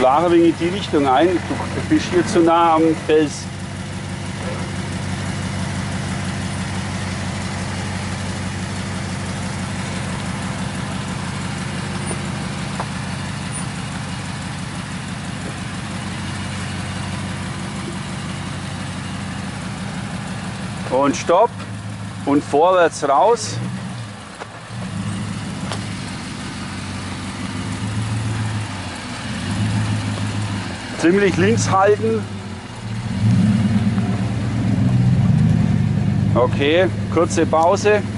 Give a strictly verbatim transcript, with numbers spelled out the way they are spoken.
schlag ein wenig in die Richtung ein. Du bist hier zu nah am Fels. Und stopp und vorwärts raus. Ziemlich links halten. Okay, kurze Pause.